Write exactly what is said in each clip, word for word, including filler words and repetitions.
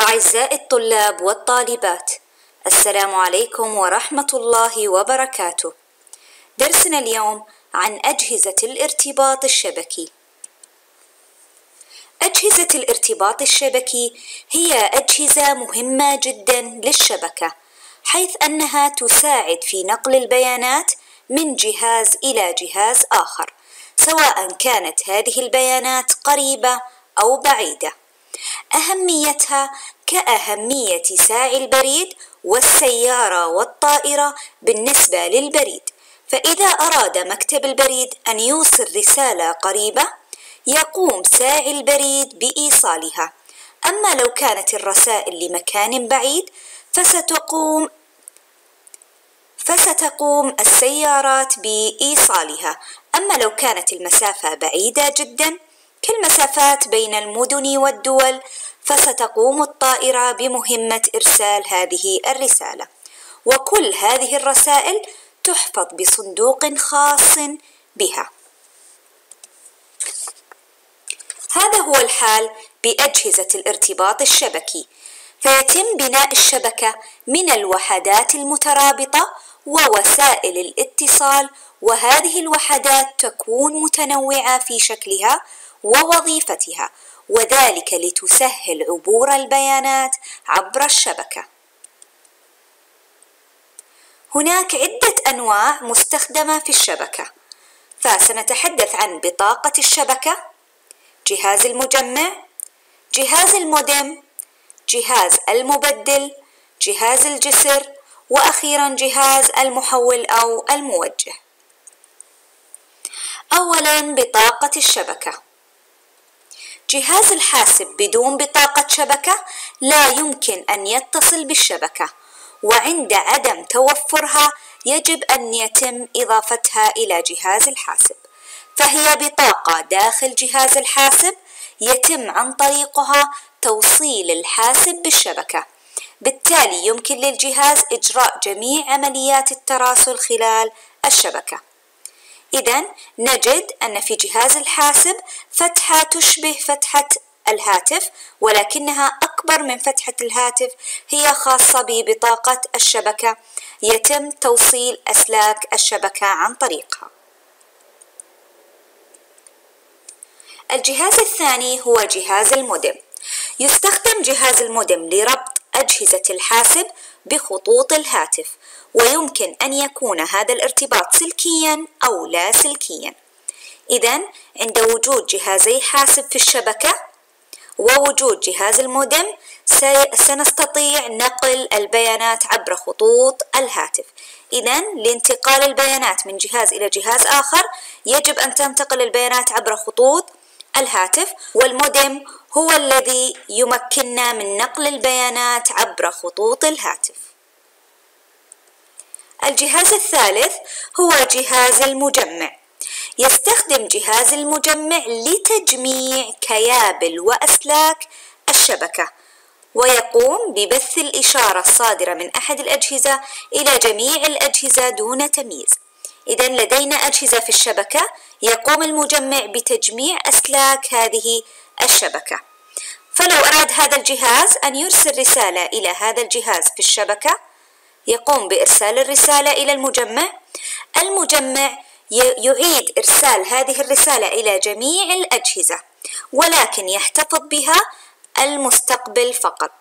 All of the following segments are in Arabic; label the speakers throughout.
Speaker 1: أعزائي الطلاب والطالبات، السلام عليكم ورحمة الله وبركاته. درسنا اليوم عن أجهزة الارتباط الشبكي. أجهزة الارتباط الشبكي هي أجهزة مهمة جدا للشبكة، حيث أنها تساعد في نقل البيانات من جهاز إلى جهاز آخر، سواء كانت هذه البيانات قريبة أو بعيدة. أهميتها كأهمية ساعي البريد والسيارة والطائرة بالنسبة للبريد، فإذا أراد مكتب البريد أن يوصل رسالة قريبة يقوم ساعي البريد بإيصالها، أما لو كانت الرسائل لمكان بعيد فستقوم فستقوم السيارات بإيصالها، أما لو كانت المسافة بعيدة جدا كالمسافات بين المدن والدول فستقوم الطائرة بمهمة إرسال هذه الرسالة، وكل هذه الرسائل تحفظ بصندوق خاص بها. هذا هو الحال بأجهزة الارتباط الشبكي، فيتم بناء الشبكة من الوحدات المترابطة ووسائل الاتصال، وهذه الوحدات تكون متنوعة في شكلها ووظيفتها، وذلك لتسهل عبور البيانات عبر الشبكة. هناك عدة أنواع مستخدمة في الشبكة، فسنتحدث عن بطاقة الشبكة، جهاز المجمع، جهاز المودم، جهاز المبدل، جهاز الجسر، وأخيرا جهاز المحول أو الموجه. أولا بطاقة الشبكة. جهاز الحاسب بدون بطاقة شبكة لا يمكن أن يتصل بالشبكة، وعند عدم توفرها يجب أن يتم إضافتها إلى جهاز الحاسب، فهي بطاقة داخل جهاز الحاسب يتم عن طريقها توصيل الحاسب بالشبكة، بالتالي يمكن للجهاز إجراء جميع عمليات التراسل خلال الشبكة. إذن نجد أن في جهاز الحاسب فتحة تشبه فتحة الهاتف، ولكنها أكبر من فتحة الهاتف، هي خاصة ببطاقة الشبكة يتم توصيل أسلاك الشبكة عن طريقها. الجهاز الثاني هو جهاز المودم. يستخدم جهاز المودم لربط أجهزة الحاسب بخطوط الهاتف، ويمكن أن يكون هذا الارتباط سلكيا أو لا سلكيا. إذن عند وجود جهازي حاسب في الشبكة ووجود جهاز المودم سنستطيع نقل البيانات عبر خطوط الهاتف. إذن لانتقال البيانات من جهاز إلى جهاز آخر يجب أن تنتقل البيانات عبر خطوط الهاتف، والمودم هو الذي يمكننا من نقل البيانات عبر خطوط الهاتف. الجهاز الثالث هو جهاز المجمع. يستخدم جهاز المجمع لتجميع كيابل وأسلاك الشبكة، ويقوم ببث الإشارة الصادرة من أحد الأجهزة إلى جميع الأجهزة دون تمييز. إذن لدينا أجهزة في الشبكة يقوم المجمع بتجميع أسلاك هذه الشبكة، فلو أراد هذا الجهاز أن يرسل رسالة إلى هذا الجهاز في الشبكة يقوم بإرسال الرسالة إلى المجمع. المجمع يعيد إرسال هذه الرسالة إلى جميع الأجهزة، ولكن يحتفظ بها المستقبل فقط.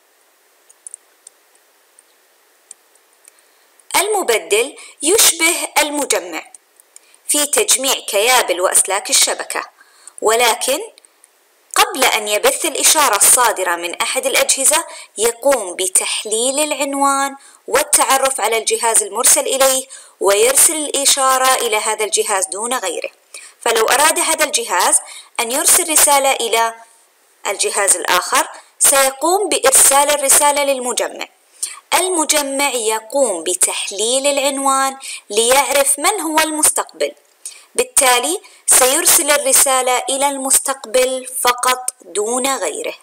Speaker 1: المبدل يشبه المجمع في تجميع كيابل وأسلاك الشبكة، ولكن قبل أن يبث الإشارة الصادرة من أحد الأجهزة يقوم بتحليل العنوان والتعرف على الجهاز المرسل إليه ويرسل الإشارة إلى هذا الجهاز دون غيره. فلو أراد هذا الجهاز أن يرسل رسالة إلى الجهاز الآخر سيقوم بإرسال الرسالة للمجمع. المجمع يقوم بتحليل العنوان ليعرف من هو المستقبل، بالتالي سيرسل الرسالة إلى المستقبل فقط دون غيره.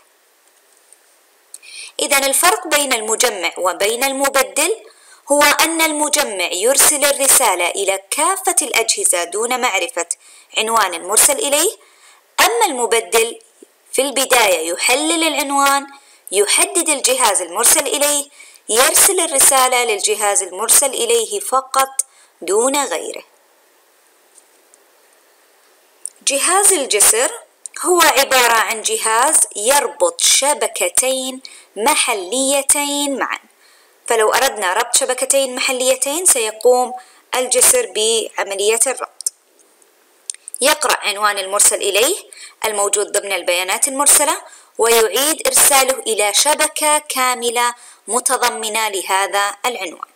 Speaker 1: إذن الفرق بين المجمع وبين المبدل هو أن المجمع يرسل الرسالة إلى كافة الأجهزة دون معرفة عنوان المرسل إليه، أما المبدل في البداية يحلل العنوان يحدد الجهاز المرسل إليه يرسل الرسالة للجهاز المرسل إليه فقط دون غيره. جهاز الجسر هو عبارة عن جهاز يربط شبكتين محليتين معا، فلو أردنا ربط شبكتين محليتين سيقوم الجسر بعملية الربط. يقرأ عنوان المرسل إليه الموجود ضمن البيانات المرسلة ويعيد إرساله إلى شبكة كاملة متضمنة لهذا العنوان.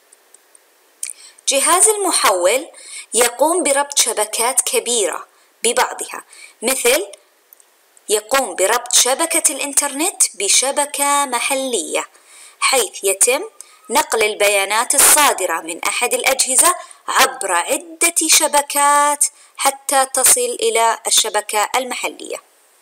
Speaker 1: جهاز المحول يقوم بربط شبكات كبيرة ببعضها، مثل يقوم بربط شبكة الإنترنت بشبكة محلية، حيث يتم نقل البيانات الصادرة من أحد الأجهزة عبر عدة شبكات حتى تصل إلى الشبكة المحلية.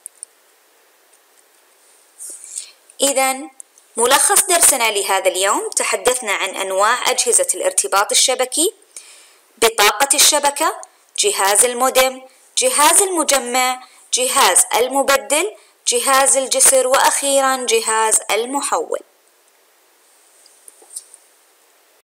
Speaker 1: إذن ملخص درسنا لهذا اليوم، تحدثنا عن أنواع أجهزة الارتباط الشبكي، بطاقة الشبكة، جهاز المودم، جهاز المجمع، جهاز المبدل، جهاز الجسر، وأخيراً جهاز المحول.